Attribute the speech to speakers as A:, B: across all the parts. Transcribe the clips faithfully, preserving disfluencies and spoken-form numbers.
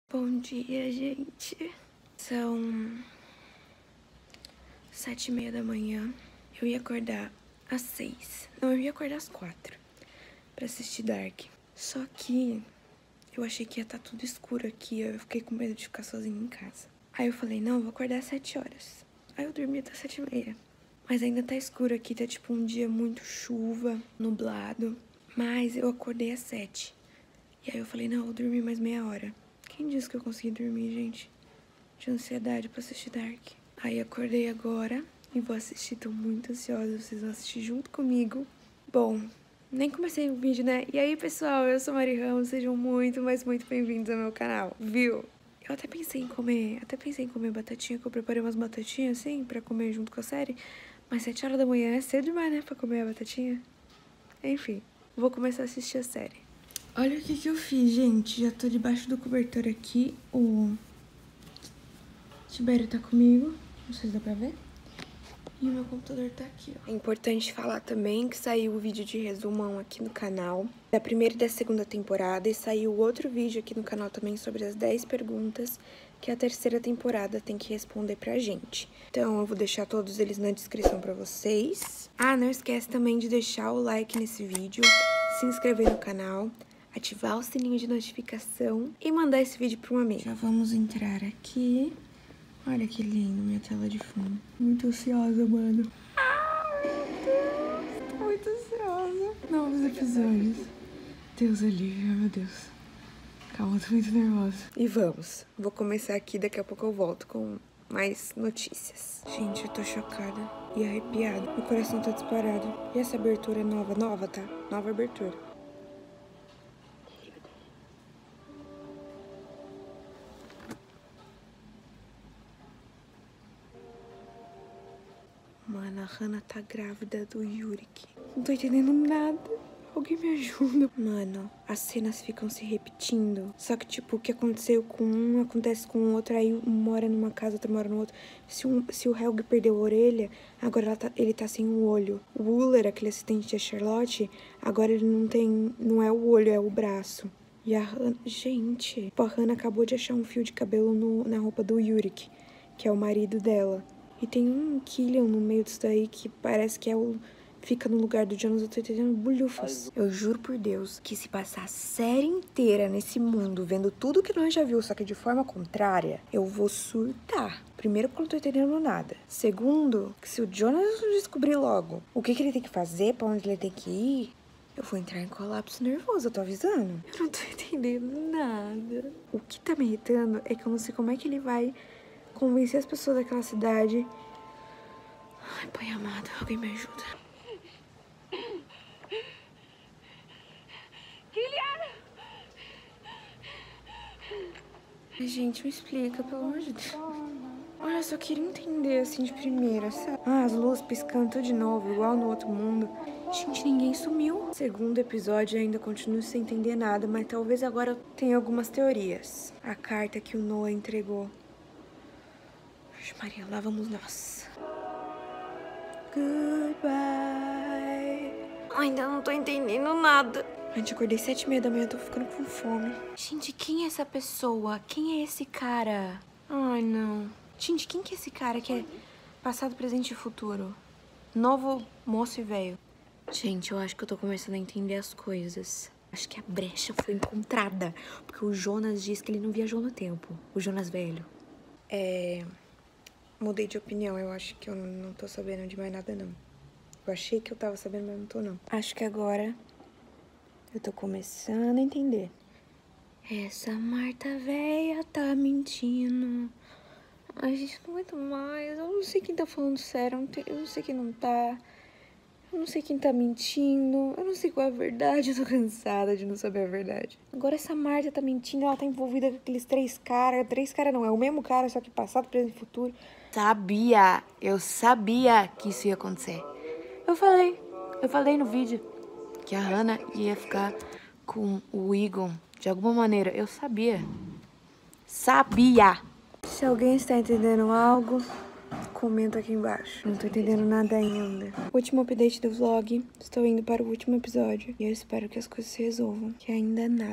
A: Bom dia, gente. São sete e meia da manhã. Eu ia acordar às seis. Não, eu ia acordar às quatro pra assistir Dark. Só que eu achei que ia estar tudo escuro aqui. Eu fiquei com medo de ficar sozinha em casa. Aí eu falei, não, eu vou acordar às sete horas. Aí eu dormi até sete e meia. Mas ainda tá escuro aqui, tá tipo um dia muito chuva, nublado. Mas eu acordei às sete. E aí eu falei, não, eu vou dormir mais meia hora. Quem disse que eu consegui dormir, gente? De ansiedade pra assistir Dark. Aí acordei agora e vou assistir. Tô muito ansiosa, vocês vão assistir junto comigo. Bom, nem comecei o vídeo, né? E aí, pessoal, eu sou a Mari Ramos, sejam muito, mas muito bem-vindos ao meu canal, viu? Eu até pensei em comer, até pensei em comer batatinha, que eu preparei umas batatinhas, assim, pra comer junto com a série. Mas sete horas da manhã é cedo demais, né, pra comer a batatinha. Enfim, vou começar a assistir a série. Olha o que que eu fiz, gente. Já tô debaixo do cobertor aqui. O Tibério tá comigo. Não sei se dá pra ver. E o meu computador tá aqui, ó. É importante falar também que saiu o vídeo de resumão aqui no canal da primeira e da segunda temporada. E saiu outro vídeo aqui no canal também sobre as dez perguntas que a terceira temporada tem que responder pra gente. Então eu vou deixar todos eles na descrição pra vocês. Ah, não esquece também de deixar o like nesse vídeo, se inscrever no canal, ativar o sininho de notificação e mandar esse vídeo para um amigo. Já vamos entrar aqui. Olha que lindo minha tela de fundo. Muito ansiosa, mano. Ai, meu Deus. Tô muito ansiosa. Novos episódios. Deus alívio, meu Deus. Calma, tô muito nervosa. E vamos. Vou começar aqui, daqui a pouco eu volto com mais notícias. Gente, eu tô chocada e arrepiada. Meu coração tá disparado. E essa abertura é nova? Nova, tá? Nova abertura. Mano, a Hannah tá grávida do Yurik. Não tô entendendo nada. Alguém me ajuda. Mano, as cenas ficam se repetindo. Só que, tipo, o que aconteceu com um, acontece com o outro. Aí um mora numa casa, outro mora no outro. Se, um, se o Helg perdeu a orelha, agora ela tá, ele tá sem um olho. O Wooler, aquele assistente da Charlotte, agora ele não tem... Não é o olho, é o braço. E a Hannah... Gente, a Hannah acabou de achar um fio de cabelo no, na roupa do Yurik, que é o marido dela. E tem um Killian no meio disso daí que parece que é o... Fica no lugar do Jonas, eu tô entendendo bulhufas. Eu juro por Deus que se passar a série inteira nesse mundo, vendo tudo que nós já viu, só que de forma contrária, eu vou surtar. Primeiro, porque eu não tô entendendo nada. Segundo, que se o Jonas descobrir logo o que, que ele tem que fazer, pra onde ele tem que ir, eu vou entrar em colapso nervoso, eu tô avisando. Eu não tô entendendo nada. O que tá me irritando é que eu não sei como é que ele vai convencer as pessoas daquela cidade. Ai, pai amado, alguém me ajuda. Killian! Gente, me explica, pelo amor de Deus. Olha, eu só queria entender, assim, de primeira, sabe? Ah, as luzes piscando tudo de novo, igual no outro mundo. Gente, ninguém sumiu. Segundo episódio, ainda continuo sem entender nada, mas talvez agora eu tenha algumas teorias. A carta que o Noah entregou. Maria, lá vamos nós. Goodbye. Ainda não tô entendendo nada. Gente, acordei sete e meia da manhã, tô ficando com fome. Gente, quem é essa pessoa? Quem é esse cara? Ai, não. Gente, quem que é esse cara que é passado, presente e futuro? Novo, moço e velho. Gente, eu acho que eu tô começando a entender as coisas. Acho que a brecha foi encontrada. Porque o Jonas disse que ele não viajou no tempo. O Jonas velho. É... Mudei de opinião, eu acho que eu não tô sabendo de mais nada, não. Eu achei que eu tava sabendo, mas não tô, não. Acho que agora eu tô começando a entender. Essa Marta véia tá mentindo. Ai, gente, não aguento mais. Eu não sei quem tá falando sério, eu não, tenho, eu não sei quem não tá. Eu não sei quem tá mentindo. Eu não sei qual é a verdade, eu tô cansada de não saber a verdade. Agora essa Marta tá mentindo, ela tá envolvida com aqueles três caras. Três caras não, é o mesmo cara, só que passado, presente e futuro. Sabia, eu sabia que isso ia acontecer. Eu falei, eu falei no vídeo que a Hannah ia ficar com o Egon de alguma maneira. Eu sabia. Sabia. Se alguém está entendendo algo, comenta aqui embaixo. Não tô entendendo nada ainda. Último update do vlog. Estou indo para o último episódio. E eu espero que as coisas se resolvam. Que ainda nada.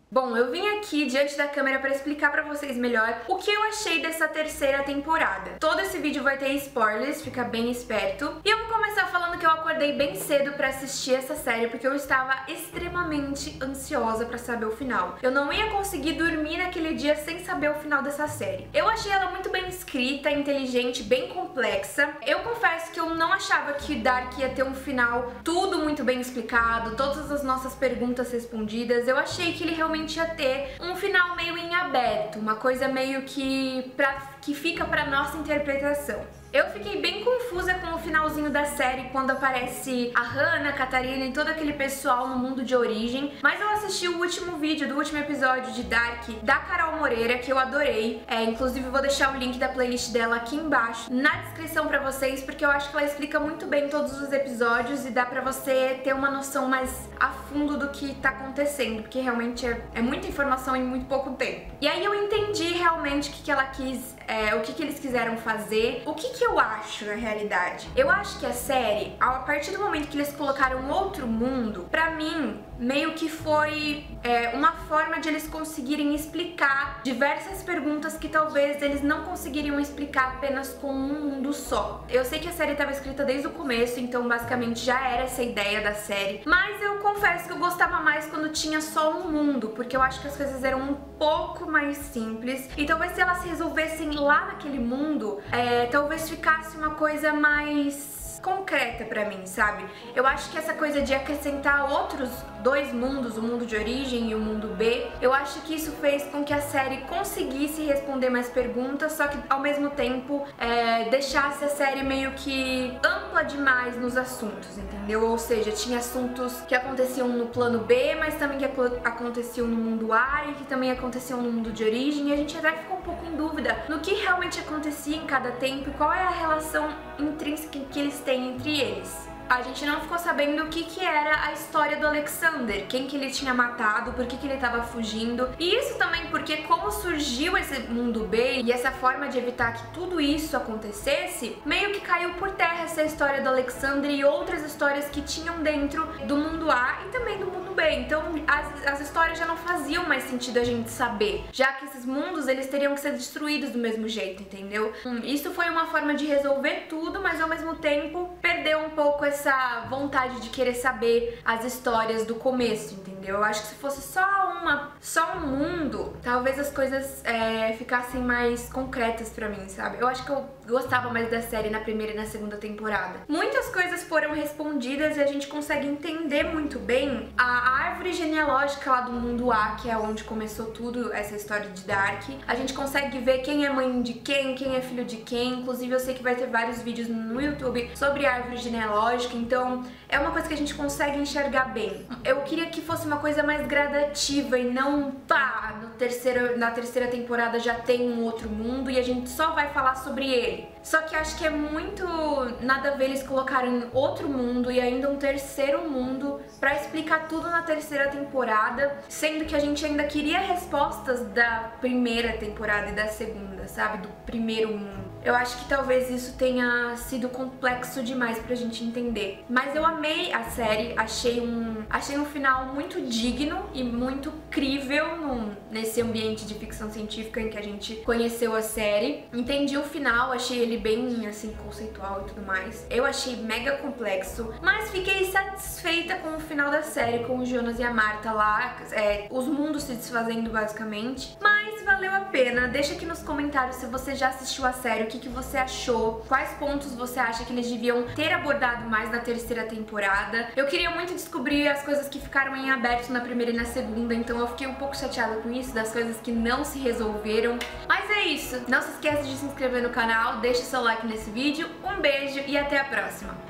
A: Bom, eu vim aqui diante da câmera para explicar para vocês melhor o que eu achei dessa terceira temporada. Todo esse vídeo vai ter spoilers, fica bem esperto. E eu vou começar falando que eu acordei bem cedo para assistir essa série porque eu estava extremamente ansiosa para saber o final. Eu não ia conseguir dormir naquele dia sem saber o final dessa série. Eu achei ela muito bem escrita, inteligente, bem complexa. Eu confesso que eu não achava que Dark ia ter um final tudo muito bem explicado, todas as nossas perguntas respondidas. Eu achei que ele realmente ia ter um final meio em aberto, uma coisa meio que, pra, que fica para nossa interpretação. Eu fiquei bem confusa com o finalzinho da série quando aparece a Hannah, a Catarina e todo aquele pessoal no mundo de origem, mas eu assisti o último vídeo do último episódio de Dark da Carol Moreira, que eu adorei. É, inclusive vou deixar o link da playlist dela aqui embaixo na descrição pra vocês, porque eu acho que ela explica muito bem todos os episódios e dá pra você ter uma noção mais a fundo do que tá acontecendo, porque realmente é, é muita informação em muito pouco tempo. E aí eu entendi realmente o que, que ela quis, é, o que, que eles quiseram fazer, o que, que eu acho na realidade. Eu acho que a série, a partir do momento que eles colocaram outro mundo, pra mim, meio que foi é, uma forma de eles conseguirem explicar diversas perguntas que talvez eles não conseguiriam explicar apenas com um mundo só. Eu sei que a série estava escrita desde o começo, então basicamente já era essa ideia da série, mas eu confesso que eu gostava mais quando tinha só um mundo, porque eu acho que as coisas eram um pouco mais simples, e talvez se elas se resolvessem lá naquele mundo, é, talvez ficasse uma coisa mais concreta pra mim, sabe? Eu acho que essa coisa de acrescentar outros dois mundos, o mundo de origem e o mundo B, eu acho que isso fez com que a série conseguisse responder mais perguntas, só que ao mesmo tempo é, deixasse a série meio que ampla demais nos assuntos, entendeu? Ou seja, tinha assuntos que aconteciam no plano B, mas também que aconteciam no mundo A e que também aconteciam no mundo de origem, e a gente até ficou um pouco em dúvida no que realmente acontecia em cada tempo e qual é a relação intrínseca que eles têm entre eles. A gente não ficou sabendo o que que era a história do Alexander, quem que ele tinha matado, por que que ele estava fugindo. E isso também porque como surgiu esse mundo B e essa forma de evitar que tudo isso acontecesse, meio que caiu por terra essa história do Alexander e outras histórias que tinham dentro do mundo A e também do mundo B. Então as, as histórias já não faziam mais sentido a gente saber, já que esses mundos eles teriam que ser destruídos do mesmo jeito, entendeu? Hum, isso foi uma forma de resolver tudo, mas ao mesmo tempo perdeu um pouco essa essa vontade de querer saber as histórias do começo, entendeu? Eu acho que se fosse só uma, só um mundo, talvez as coisas é, ficassem mais concretas pra mim, sabe? Eu acho que eu gostava mais da série na primeira e na segunda temporada. Muitas coisas foram respondidas e a gente consegue entender muito bem a árvore genealógica lá do mundo A, que é onde começou tudo, essa história de Dark. A gente consegue ver quem é mãe de quem, quem é filho de quem. Inclusive eu sei que vai ter vários vídeos no YouTube sobre a árvore genealógica, então é uma coisa que a gente consegue enxergar bem. Eu queria que fosse uma coisa mais gradativa e não, pá, no terceiro, na terceira temporada já tem um outro mundo e a gente só vai falar sobre ele. Só que acho que é muito nada a ver eles colocarem outro mundo e ainda um terceiro mundo pra explicar tudo na terceira temporada, sendo que a gente ainda queria respostas da primeira temporada e da segunda, sabe? Do primeiro mundo. Eu acho que talvez isso tenha sido complexo demais pra gente entender. Mas eu amei a série, achei um, achei um final muito digno e muito crível num, nesse ambiente de ficção científica em que a gente conheceu a série. Entendi o final, achei ele bem, assim, conceitual e tudo mais. Eu achei mega complexo, mas fiquei satisfeita com o final da série, com o Jonas e a Marta lá, é, os mundos se desfazendo basicamente. Mas valeu a pena. Deixa aqui nos comentários se você já assistiu a série, o que, que você achou, quais pontos você acha que eles deviam ter abordado mais na terceira temporada. Eu queria muito descobrir as coisas que ficaram em aberto na primeira e na segunda, então eu fiquei um pouco chateada com isso, das coisas que não se resolveram. Mas é isso, não se esqueça de se inscrever no canal, deixa seu like nesse vídeo, um beijo e até a próxima!